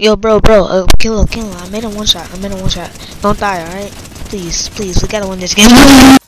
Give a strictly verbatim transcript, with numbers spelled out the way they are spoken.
Yo, bro, bro, uh, kill him, kill him. I made him one shot. I made him one shot. Don't die, alright? Please, please, we gotta win this game.